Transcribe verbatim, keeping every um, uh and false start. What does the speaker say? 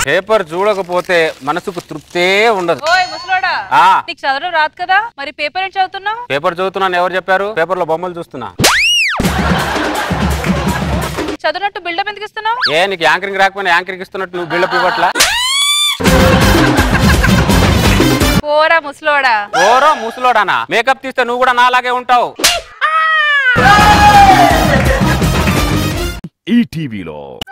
Paper చూడకపోతే మనసుకు తృప్తే ఉండదు. ఓయ్ ముసలోడా, నీకు చదవడం రాదు కదా, మరి పేపర్ ఏం చదువుతున్నావు? పేపర్ చదువుతున్నాను ఎవరు చెప్పారు? పేపర్ లో బొమ్మలు చూస్తున్నా. చదివినట్టు బిల్డప్ ఎందుకు ఇస్తున్నావు? ఏ నీకు యాంకరింగ్ రాకపోయినా యాంకరింగ్ ఇస్తున్నట్టు నువ్వు బిల్డప్ ఇవ్వట్లా? పోరా ముసలోడా. ఓరో ముసలోడానా? మేకప్ తీస్తే నువ్వు కూడా నాలాగే ఉంటావు. ఈ టీవీలో